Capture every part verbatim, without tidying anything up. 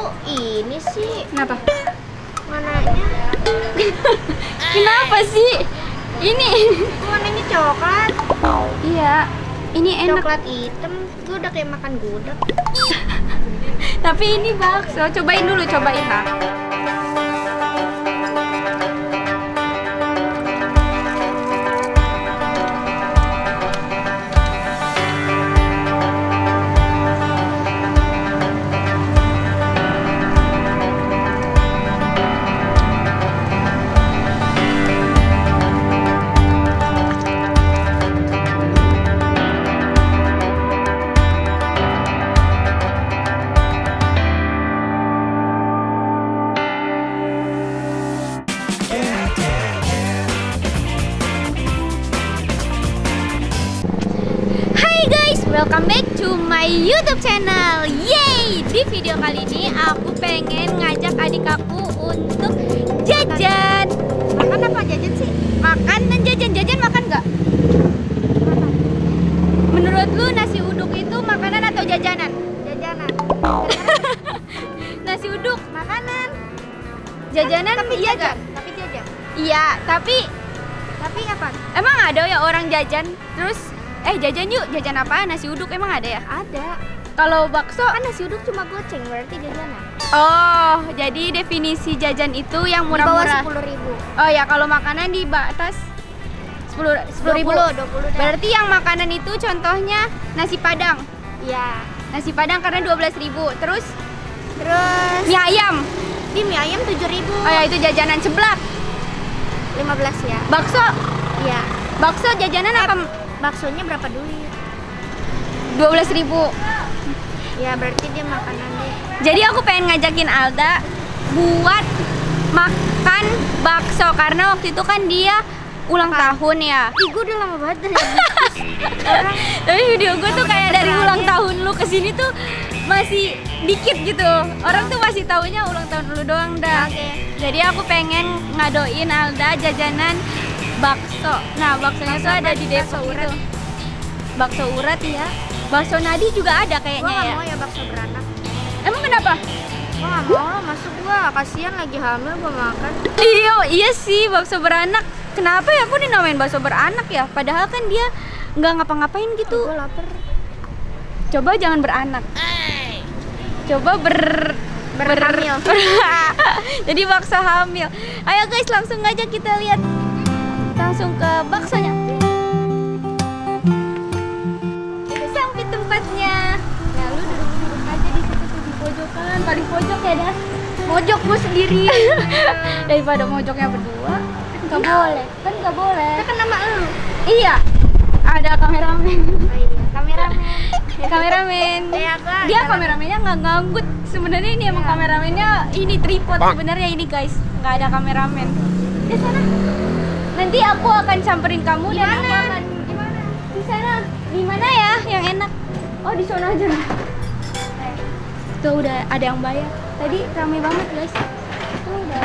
Kok ini sih? Kenapa? Warnanya? Kenapa sih? Ini Warnanya coklat. iya, ini enak. Coklat hitam. Gue udah kayak makan gudeg. Tapi ini bakso. Cobain dulu, cobain ha. Welcome back to my YouTube channel. Yeay! Di video kali ini aku pengen ngajak adik aku untuk jajan. Makan apa jajan sih? Makan dan jajan. Jajan makan nggak? Makan. Menurut lu nasi uduk itu makanan atau jajanan? Jajanan. Nasi uduk Makanan. jajanan Tapi iya jajan. gak? Tapi jajan. Iya, tapi Tapi apa? emang ada ya orang jajan terus eh jajan yuk, jajan apaan? Nasi uduk emang ada ya? Ada. Kalau bakso Kan nasi uduk cuma goceng, berarti jajanan. oh, jadi definisi jajan itu yang Di bawah murah-murah. sepuluh ribu. Oh ya, kalau makanan di batas sepuluh ribu. dua puluh dah. Berarti yang makanan itu contohnya nasi padang. Iya. Nasi padang karena dua belas ribu. Terus Terus mie ayam. di mie ayam tujuh ribu. Oh ya, itu jajanan. Seblak. lima belas ya. Bakso. Iya. Bakso jajanan apa? Baksonya berapa dulu ya? dua belas ribu. Ya berarti dia makanan deh. Jadi aku pengen ngajakin Alda buat makan bakso karena waktu itu kan dia ulang tahun ya. Ih, gue udah lama banget dari Orang, tapi video gue tuh kayak dari ulang tahun lu kesini tuh masih dikit gitu. Orang tuh masih taunya ulang tahun lu doang dah. Oke. Jadi aku pengen ngadoin Alda jajanan bakso. Nah, baksonya tuh ada di Depok bakso urat. gitu. Bakso urat ya. Bakso nadi juga ada Gue kayaknya gak ya. mau ya bakso beranak. Emang kenapa? Gue gak mau, masuk gue kasihan lagi hamil gue makan. Iya, iya sih bakso beranak. Kenapa ya aku dinamain bakso beranak ya? Padahal kan dia nggak ngapa-ngapain gitu. Gue lapar. Coba jangan beranak. Coba ber Berhamil. Jadi bakso hamil. Ayo guys, langsung aja kita lihat. Langsung ke baksonya. Sampai tempatnya. Ya lu duduk-duduk aja di situ tuh di pojokan, paling pojok ya dah. Mojok gue sendiri. Daripada mojoknya berdua. Gak boleh, kan gak boleh. Itu kan nama lu. Iya, ada kameramen. Oh iya, kameramen. Kameramen. Kayak gua Dia jalan- kameramennya nggak nganggut. Sebenarnya ini emang Iya. kameramennya ini tripod. Sebenarnya ini guys, nggak ada kameramen. Di sana. Nanti aku akan samperin kamu dan aku Gimana? akan gimana? Di sana. Di mana ya yang enak? Oh, di sana aja. Tuh udah ada yang bayar. Tadi rame banget guys. Tuh udah.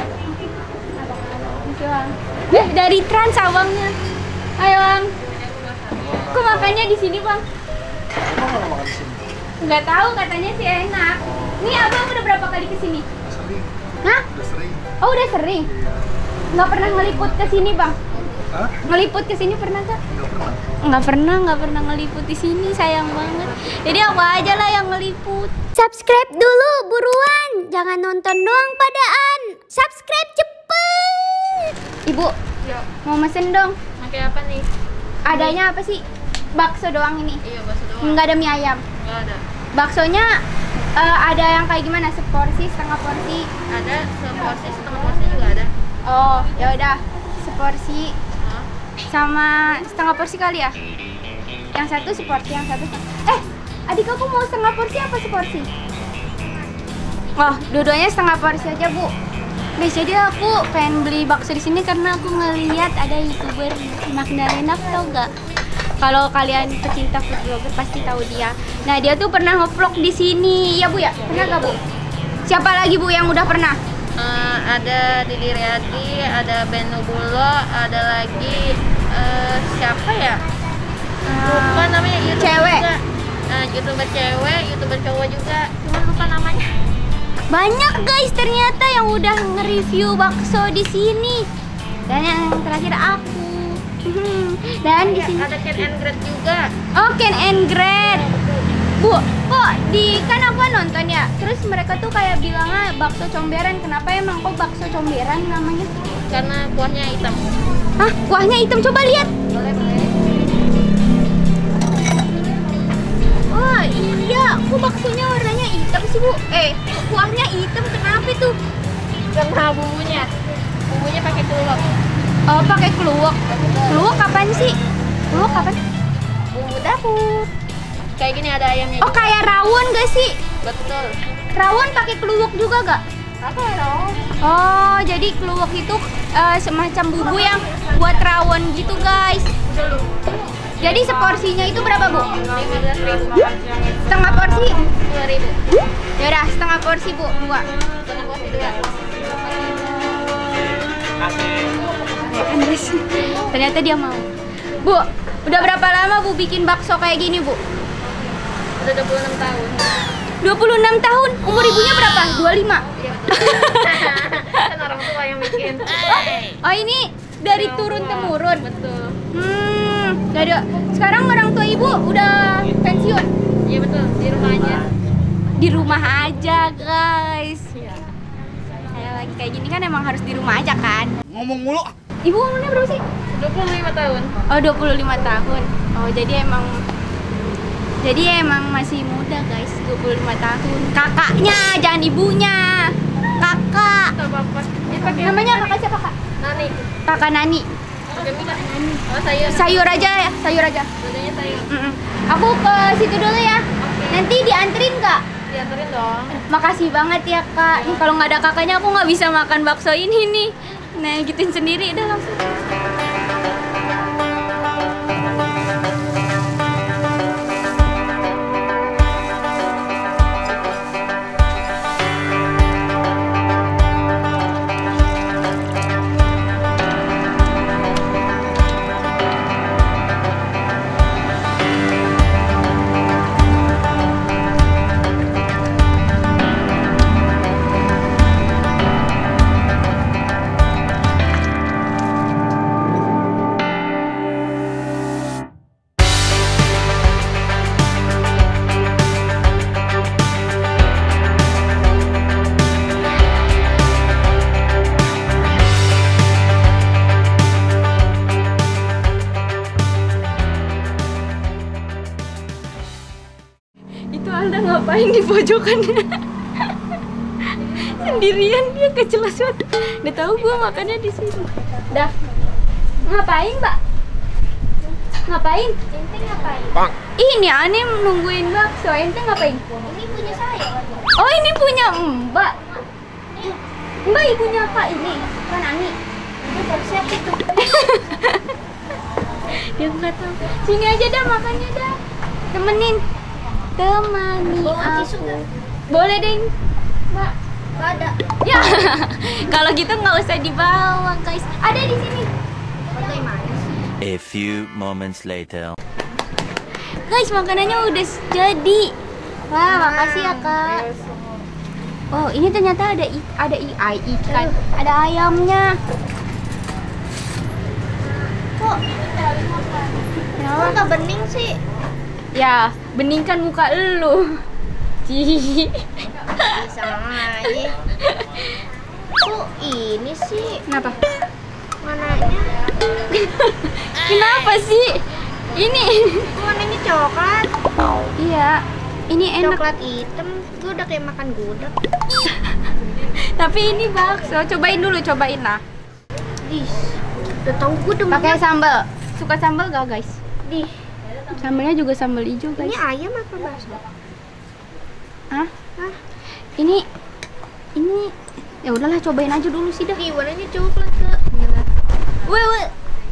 Bang. Eh, dari Trans abangnya. Ayo bang. Kok makannya di sini bang? Emang nggak makan di sini? Nggak tahu, katanya sih enak. Nih abang udah berapa kali kesini? Udah sering, Hah? udah sering. Oh udah sering. Nggak pernah ngeliput ke sini bang? Hah? Ngeliput ke sini pernah nggak? Nggak pernah. Nggak pernah, nggak pernah ngeliput di sini, sayang banget. Jadi aku aja lah yang ngeliput. Subscribe dulu buruan, jangan nonton doang padaan. Subscribe cepet. Ibu, Yo, mau mesen dong. pakai apa nih? Adanya apa sih? Bakso doang ini. Iya, bakso doang. Nggak ada mie ayam. Nggak ada. Baksonya eh, ada yang kayak gimana? Seporsi, setengah porsi. Ada seporsi, setengah porsi juga ada. Oh, ya udah. Seporsi Hah? sama setengah porsi kali ya. Yang satu seporsi, yang satu eh adik aku mau setengah porsi apa seporsi? Oh, dua-duanya setengah porsi aja bu. Guys, jadi aku pengen beli bakso di sini karena aku ngeliat ada youtuber Magdalena, tau gak? Kalau kalian pecinta food blogger pasti tahu dia. Nah dia tuh pernah ngevlog di sini, ya bu ya? Pernah gak bu? Siapa lagi bu yang udah pernah? Eh, ada Didi Riyadi, ada Ben Nubulo, ada lagi eh, siapa ya? Lupa namanya, YouTuber Cewek. juga. Nah, YouTuber cewek, YouTuber cowok juga. Cuma lupa namanya. Banyak guys ternyata yang udah nge-review bakso di sini. Dan yang terakhir aku. Dan di sini ada can and grade juga. oh, can and grade. Bu, kok di kan aku nonton ya. Terus mereka tuh kayak bilangnya bakso comberan. Kenapa emang kok bakso comberan namanya? Karena kuahnya hitam. Hah, kuahnya hitam, coba lihat. Boleh, boleh. Oh iya, kok baksonya warnanya hitam sih Bu? Eh, kuahnya hitam, kenapa itu? Karena bumbunya. Bumbunya pakai keluak. Oh, pakai keluak. Keluak kapan sih? Keluak kapan? Bumbu dapur. Kayak gini ada ayamnya. Oh, kayak rawon gak sih? Betul. Rawon pakai keluak juga gak? Apa rawon? Oh, jadi keluak itu eh, semacam bumbu yang buat rawon gitu guys. Jadi seporsinya itu berapa Bu? lima belas ribu. Setengah porsi? dua ribu. Yaudah, setengah porsi Bu, dua. Setengah porsi dua. Andres. Ternyata dia mau. Bu, udah berapa lama Bu bikin bakso kayak gini Bu? Udah dua puluh enam tahun. dua puluh enam tahun? Umur ibunya berapa? dua puluh lima? Iya betul. Kan orang tua yang bikin. Oh ini dari turun temurun? Betul. Hmm, dari sekarang orang tua ibu udah pensiun? Iya betul, di rumah aja. Di rumah aja guys. Iya. Kayak lagi kayak gini kan emang harus di rumah aja kan? Ngomong mulu. Ibu umurnya berapa sih? dua puluh lima tahun. Oh dua puluh lima tahun. Oh jadi emang Jadi emang masih muda guys, dua puluh lima tahun. Kakaknya, jangan ibunya. Kakak. Enggak apa-apa. Ini pakai Namanya kakak siapa kak? nani. Kakak Nani. Pakai mie kan? Oh, sayur. Sayur aja ya, sayur aja. Dudanya sayur. Mm-mm. Aku ke situ dulu ya. Nanti dianterin kak. Dianterin dong. Makasih banget ya kak. Nih kalau nggak ada kakaknya aku nggak bisa makan bakso ini nih. Nah gituin sendiri udah langsung. Itu Alda ngapain di pojokannya? Sendirian dia kecelas banget. Udah tahu gua makannya di sini. Dah. Ngapain, Mbak? Ngapain? Ente ngapain? Ini aneh nungguin bakso. Ente ngapain? Ini punya saya. Oh, ini punya Mbak. Mbak ibunya Kak ini, kan Ani. Itu siapa itu? Dia nggak tahu. Sini aja dah makannya dah. Temenin. Temani Bawa tisu aku. nggak? Boleh deh, Mbak. Nggak ada. Ya, kalau gitu nggak usah dibawa, guys. Ada di sini. Bagaimana sih? A few moments later. Guys, makanannya udah jadi. Wah, makasih ya, Kak. Oh, ini ternyata ada i ada i ai ikan, ada ayamnya. Kok? Kok nggak bening sih? Ya, beningkan muka elu. Cihi. Sama aja. Kok ini sih? Kenapa? Mananya? Kenapa sih? Ini. Kok warnanya coklat? Iya, ini enak. Coklat hitam. Gue udah kayak makan gudeg. Tapi ini bakso. Cobain dulu, cobain lah. Dis. Udah tahu gue demen. Pakai sambal. Suka sambal gak, guys? Di. Sambalnya juga sambal hijau, guys. Ini ayam apa bakso? Hah? Hah? Ini ini ya udahlah cobain aja dulu sih dah. Di warnanya coklat ke. Weh, weh.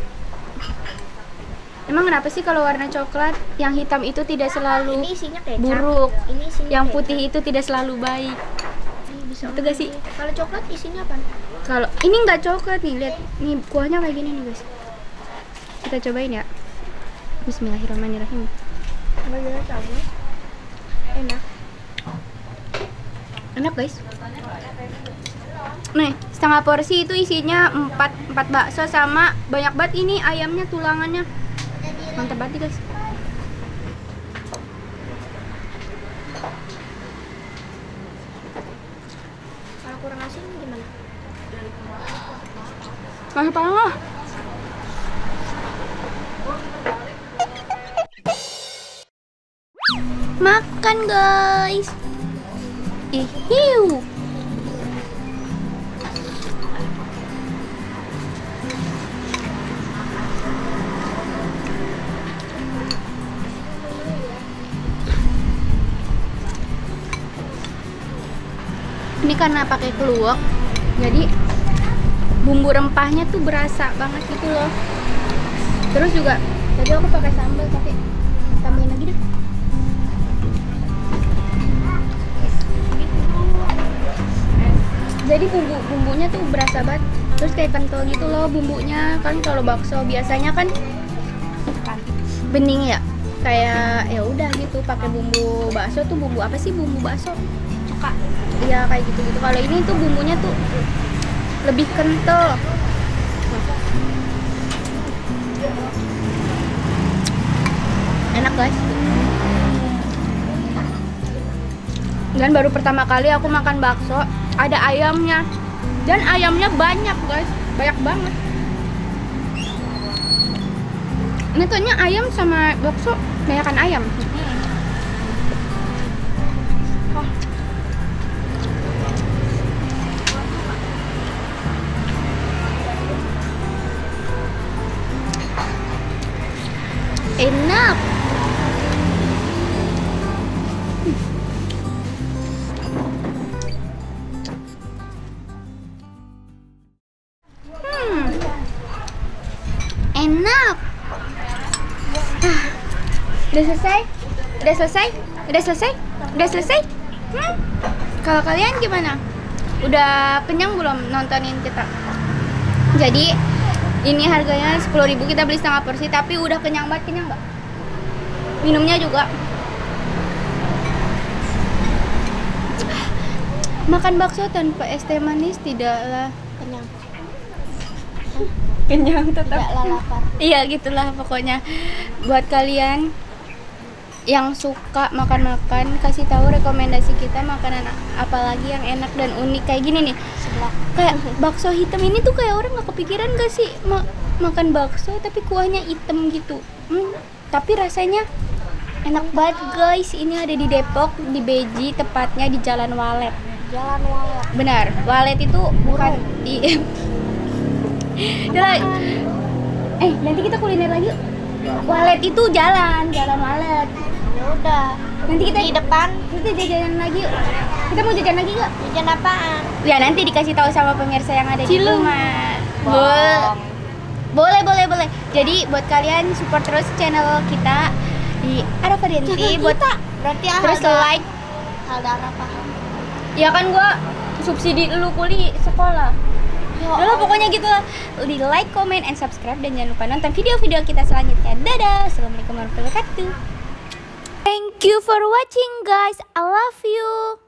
Emang kenapa sih kalau warna coklat yang hitam itu tidak selalu Ini isinya kecap. buruk, Ini isinya yang kecap. putih itu tidak selalu baik? Ini bisa Itu gak sih? Kalau coklat isinya apa? Kalau ini nggak coklat nih, lihat nih kuahnya kayak gini nih guys. Kita cobain ya. Bismillahirrahmanirrahim. Bagaimana tahu? Enak. Enak guys. Nih, setengah porsi itu isinya empat, empat bakso sama banyak banget ini ayamnya, tulangannya. Mantap banget guys. Kalau kurang asin gimana? Masih parah. Makan guys. Ihiu. Ini karena pakai keluak, jadi bumbu rempahnya tuh berasa banget gitu loh. Terus juga tadi aku pakai sambal, tapi tambahin lagi deh. Jadi bumbu bumbunya tuh berasa banget. Terus kayak kental gitu loh bumbunya. Kan kalau bakso biasanya kan bening ya. Kayak ya udah gitu pakai bumbu bakso tuh bumbu apa sih bumbu bakso? Cuka. Iya kayak gitu-gitu. Kalau ini tuh bumbunya tuh lebih kental. Enak guys. Dan baru pertama kali aku makan bakso, ada ayamnya. Dan ayamnya banyak guys, banyak banget. Ini tuhnya ayam sama bakso, banyakan ayam. Oh. Enak. Hmm. Enak. Ah. Udah selesai? Udah selesai? Udah selesai? Udah selesai? Hmm. Kalau kalian gimana? Udah kenyang belum nontonin kita? Jadi ini harganya sepuluh ribu, kita beli setengah porsi, tapi udah kenyang banget. Kenyang nggak? Minumnya juga. Makan bakso tanpa es teh manis tidaklah Kenyang. kenyang tetap. Tidaklah lapar. Iya gitulah pokoknya. Buat kalian yang suka makan-makan, kasih tahu rekomendasi kita makanan apa lagi yang enak dan unik kayak gini nih. Sebelah. Kayak bakso hitam ini tuh kayak orang nggak kepikiran gak sih ma- makan bakso tapi kuahnya hitam gitu. Hmm, tapi rasanya enak banget guys. Ini ada di Depok, di Beji, tepatnya di Jalan Walet. Jalan Walet. Benar, Walet itu bukan di Jalan. Eh, nanti kita kuliner lagi yuk. Walet itu jalan, Jalan Walet. Ya udah. Nanti kita Di depan kita jajan lagi yuk. Kita mau jajan lagi nggak? jajan apaan? Ya nanti dikasih tahu sama pemirsa yang ada di Cilung. rumah. Boleh, Bohong. boleh, boleh, boleh. Jadi buat kalian support terus channel kita di Arafa Denti Channel buat kita. Berarti terus ada like. ada apa? Ya kan gua subsidi lu kuliah sekolah. Ya Udah lah, pokoknya gitu lah. Di like, comment, and subscribe, dan jangan lupa nonton video-video kita selanjutnya. Dadah. Assalamualaikum warahmatullahi wabarakatuh. Thank you for watching guys. I love you.